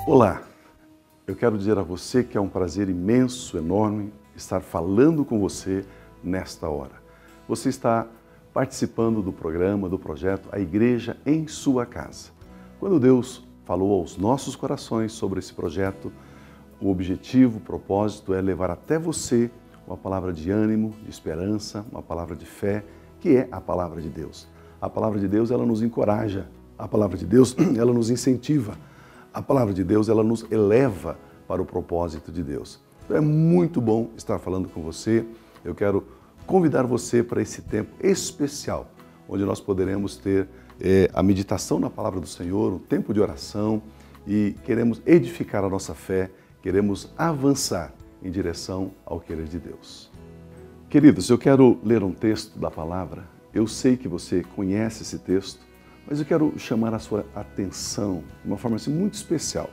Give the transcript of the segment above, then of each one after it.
Olá, eu quero dizer a você que é um prazer imenso, enorme, estar falando com você nesta hora. Você está participando do programa, do projeto A Igreja em Sua Casa. Quando Deus falou aos nossos corações sobre esse projeto, o objetivo, o propósito é levar até você uma palavra de ânimo, de esperança, uma palavra de fé, que é a palavra de Deus. A palavra de Deus, ela nos encoraja, a palavra de Deus, ela nos incentiva, a palavra de Deus, ela nos eleva para o propósito de Deus. Então é muito bom estar falando com você. Eu quero convidar você para esse tempo especial, onde nós poderemos ter a meditação na palavra do Senhor, um tempo de oração, e queremos edificar a nossa fé, queremos avançar em direção ao querer de Deus. Queridos, eu quero ler um texto da palavra. Eu sei que você conhece esse texto, mas eu quero chamar a sua atenção de uma forma assim, muito especial.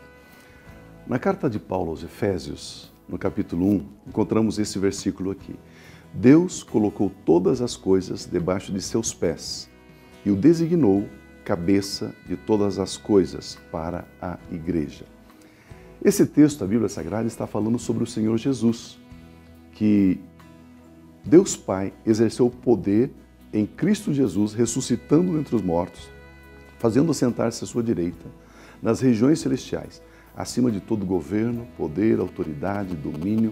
Na carta de Paulo aos Efésios, no capítulo 1, encontramos esse versículo aqui. Deus colocou todas as coisas debaixo de seus pés e o designou cabeça de todas as coisas para a igreja. Esse texto da Bíblia Sagrada está falando sobre o Senhor Jesus, que Deus Pai exerceu o poder em Cristo Jesus, ressuscitando entre os mortos, fazendo sentar-se à sua direita, nas regiões celestiais, acima de todo governo, poder, autoridade, domínio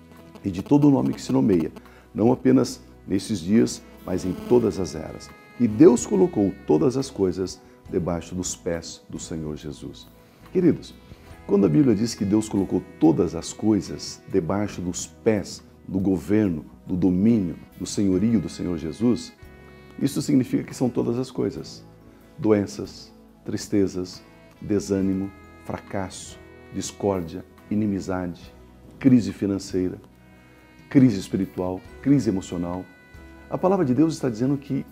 e de todo nome que se nomeia, não apenas nesses dias, mas em todas as eras. E Deus colocou todas as coisas debaixo dos pés do Senhor Jesus. Queridos, quando a Bíblia diz que Deus colocou todas as coisas debaixo dos pés do governo, do domínio, do senhorio do Senhor Jesus, isso significa que são todas as coisas. Doenças, tristezas, desânimo, fracasso, discórdia, inimizade, crise financeira, crise espiritual, crise emocional. A palavra de Deus está dizendo que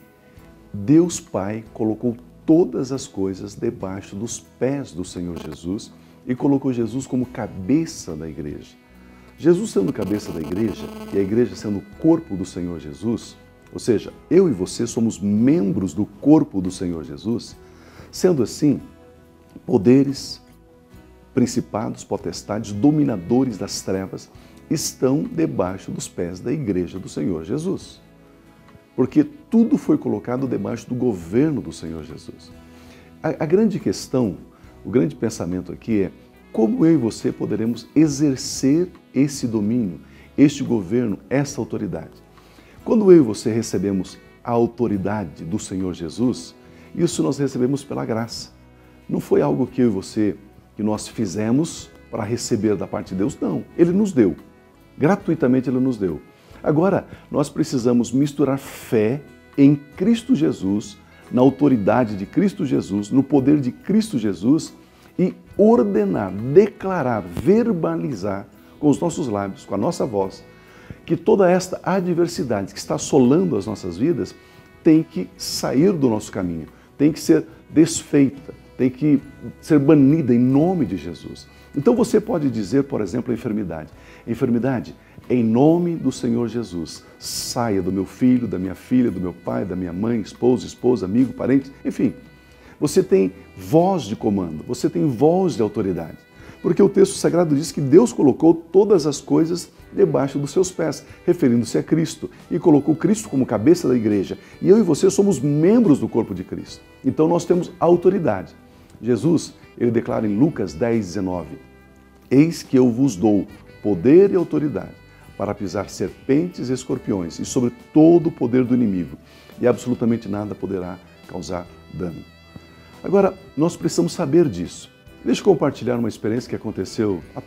Deus Pai colocou todas as coisas debaixo dos pés do Senhor Jesus e colocou Jesus como cabeça da igreja. Jesus sendo cabeça da igreja e a igreja sendo o corpo do Senhor Jesus, ou seja, eu e você somos membros do corpo do Senhor Jesus, sendo assim, poderes, principados, potestades, dominadores das trevas estão debaixo dos pés da igreja do Senhor Jesus. Porque tudo foi colocado debaixo do governo do Senhor Jesus. A grande questão, o grande pensamento aqui é como eu e você poderemos exercer esse domínio, este governo, essa autoridade. Quando eu e você recebemos a autoridade do Senhor Jesus, isso nós recebemos pela graça. Não foi algo que eu e você, que nós fizemos para receber da parte de Deus, não. Ele nos deu. Gratuitamente Ele nos deu. Agora, nós precisamos misturar fé em Cristo Jesus, na autoridade de Cristo Jesus, no poder de Cristo Jesus e ordenar, declarar, verbalizar com os nossos lábios, com a nossa voz, que toda esta adversidade que está assolando as nossas vidas tem que sair do nosso caminho, tem que ser desfeita, tem que ser banida em nome de Jesus. Então você pode dizer, por exemplo, a enfermidade. Enfermidade, em nome do Senhor Jesus, saia do meu filho, da minha filha, do meu pai, da minha mãe, esposa, amigo, parente, enfim. Você tem voz de comando, você tem voz de autoridade. Porque o texto sagrado diz que Deus colocou todas as coisas debaixo dos seus pés, referindo-se a Cristo, e colocou Cristo como cabeça da igreja. E eu e você somos membros do corpo de Cristo. Então nós temos autoridade. Jesus, ele declara em Lucas 10:19, eis que eu vos dou poder e autoridade para pisar serpentes e escorpiões e sobre todo o poder do inimigo, e absolutamente nada poderá causar dano. Agora, nós precisamos saber disso. Deixa eu compartilhar uma experiência que aconteceu há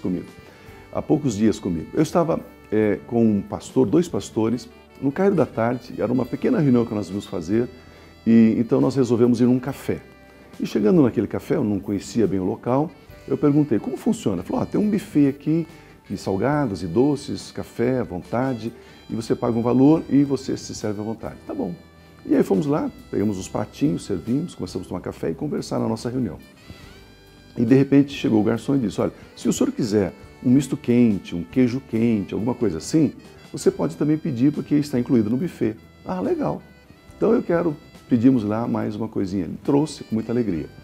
poucos dias comigo. Eu estava com um pastor, dois pastores, no cair da tarde, era uma pequena reunião que nós íamos fazer, e então nós resolvemos ir num café. E chegando naquele café, eu não conhecia bem o local, eu perguntei, como funciona? Ele falou, tem um buffet aqui de salgados e doces, café à vontade, e você paga um valor e você se serve à vontade. Tá bom. E aí fomos lá, pegamos os pratinhos, servimos, começamos a tomar café e conversar na nossa reunião. E de repente chegou o garçom e disse, olha, se o senhor quiser um misto quente, um queijo quente, alguma coisa assim, você pode também pedir porque está incluído no buffet. Ah, legal. Então pedimos lá mais uma coisinha. Ele trouxe com muita alegria.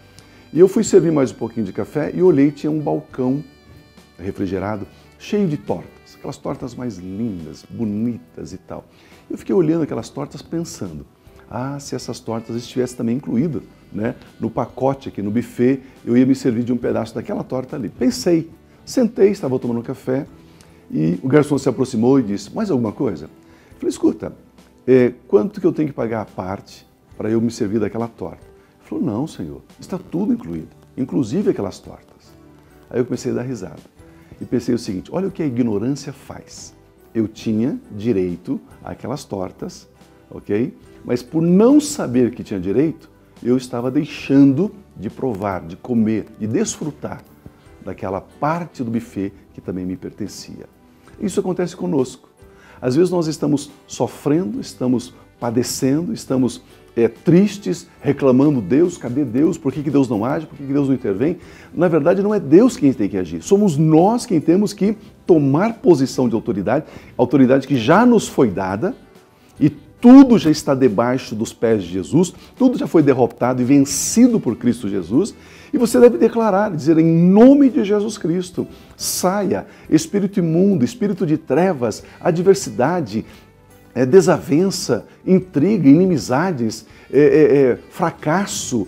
E eu fui servir mais um pouquinho de café e olhei, tinha um balcão refrigerado cheio de tortas, aquelas tortas mais lindas, bonitas e tal. Eu fiquei olhando aquelas tortas pensando, se essas tortas estivessem também incluídas, né, no pacote aqui, no buffet, eu ia me servir de um pedaço daquela torta ali. Pensei, sentei, estava tomando café e o garçom se aproximou e disse, mais alguma coisa? Eu falei, escuta, quanto que eu tenho que pagar a parte para eu me servir daquela torta? Ele falou, não, senhor, está tudo incluído, inclusive aquelas tortas. Aí eu comecei a dar risada e pensei o seguinte, olha o que a ignorância faz. Eu tinha direito àquelas tortas, ok? Mas por não saber que tinha direito, eu estava deixando de provar, de comer, de desfrutar daquela parte do buffet que também me pertencia. Isso acontece conosco. Às vezes nós estamos sofrendo, estamos padecendo, estamos tristes, reclamando Deus, cadê Deus? Por que Deus não age? Por que Deus não intervém? Na verdade, não é Deus quem tem que agir. Somos nós quem temos que tomar posição de autoridade, autoridade que já nos foi dada e tudo já está debaixo dos pés de Jesus, tudo já foi derrotado e vencido por Cristo Jesus. E você deve declarar, dizer em nome de Jesus Cristo, saia, espírito imundo, espírito de trevas, adversidade, desavença, intriga, inimizades, fracasso,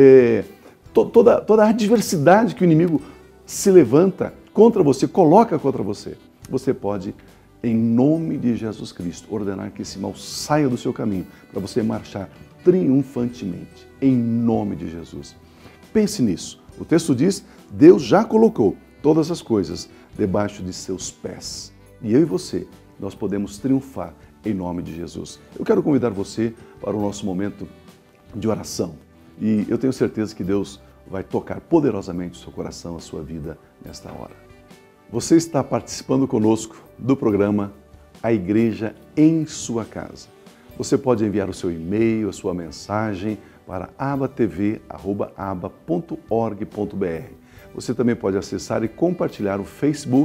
toda a adversidade que o inimigo se levanta contra você, coloca contra você. Você pode, em nome de Jesus Cristo, ordenar que esse mal saia do seu caminho, para você marchar triunfantemente, em nome de Jesus. Pense nisso. O texto diz, Deus já colocou todas as coisas debaixo de seus pés. E eu e você, nós podemos triunfar em nome de Jesus. Eu quero convidar você para o nosso momento de oração. E eu tenho certeza que Deus vai tocar poderosamente o seu coração, a sua vida nesta hora. Você está participando conosco do programa A Igreja em Sua Casa. Você pode enviar o seu e-mail, a sua mensagem para abatv@aba.org.br. Você também pode acessar e compartilhar o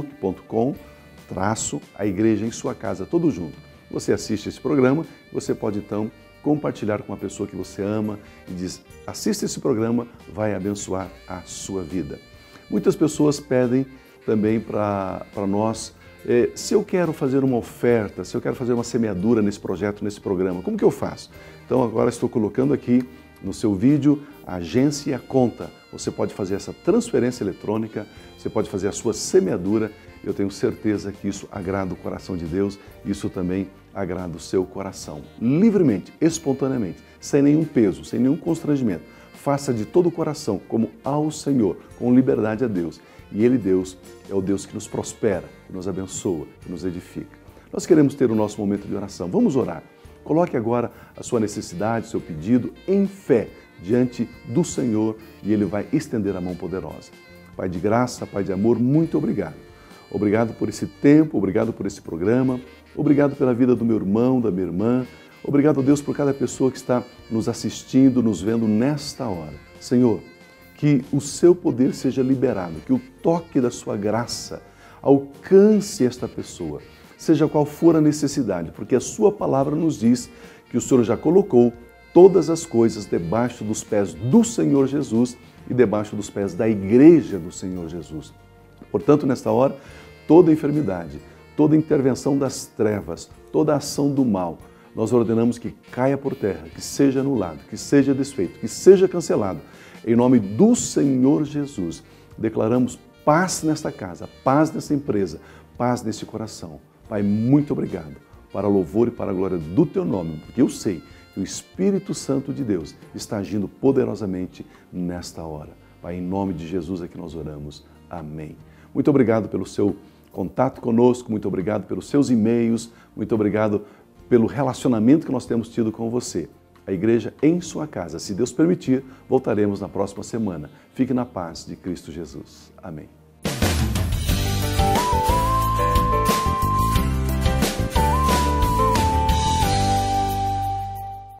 facebook.com/A Igreja em Sua Casa, tudo junto. Você assiste esse programa, você pode então compartilhar com uma pessoa que você ama e diz, assista esse programa, vai abençoar a sua vida. Muitas pessoas pedem também para nós, se eu quero fazer uma oferta, se eu quero fazer uma semeadura nesse projeto, nesse programa, como que eu faço? Então agora estou colocando aqui no seu vídeo a agência e a conta. Você pode fazer essa transferência eletrônica, você pode fazer a sua semeadura. Eu tenho certeza que isso agrada o coração de Deus, isso também agrada o seu coração. Livremente, espontaneamente, sem nenhum peso, sem nenhum constrangimento. Faça de todo o coração, como ao Senhor, com liberdade a Deus. E Ele, Deus, é o Deus que nos prospera, que nos abençoa, que nos edifica. Nós queremos ter o nosso momento de oração. Vamos orar. Coloque agora a sua necessidade, o seu pedido em fé diante do Senhor e Ele vai estender a mão poderosa. Pai de graça, Pai de amor, muito obrigado. Obrigado por esse tempo, obrigado por esse programa, obrigado pela vida do meu irmão, da minha irmã. Obrigado, Deus, por cada pessoa que está nos assistindo, nos vendo nesta hora. Senhor, que o seu poder seja liberado, que o toque da sua graça alcance esta pessoa, seja qual for a necessidade, porque a sua palavra nos diz que o Senhor já colocou todas as coisas debaixo dos pés do Senhor Jesus e debaixo dos pés da igreja do Senhor Jesus. Portanto, nesta hora, toda enfermidade, toda intervenção das trevas, toda ação do mal, nós ordenamos que caia por terra, que seja anulado, que seja desfeito, que seja cancelado. Em nome do Senhor Jesus, declaramos paz nesta casa, paz nessa empresa, paz nesse coração. Pai, muito obrigado, para louvor e para a glória do Teu nome, porque eu sei que o Espírito Santo de Deus está agindo poderosamente nesta hora. Pai, em nome de Jesus é que nós oramos. Amém. Muito obrigado pelo seu contato conosco, muito obrigado pelos seus e-mails, muito obrigado pelo relacionamento que nós temos tido com você. A Igreja em Sua Casa. Se Deus permitir, voltaremos na próxima semana. Fique na paz de Cristo Jesus. Amém.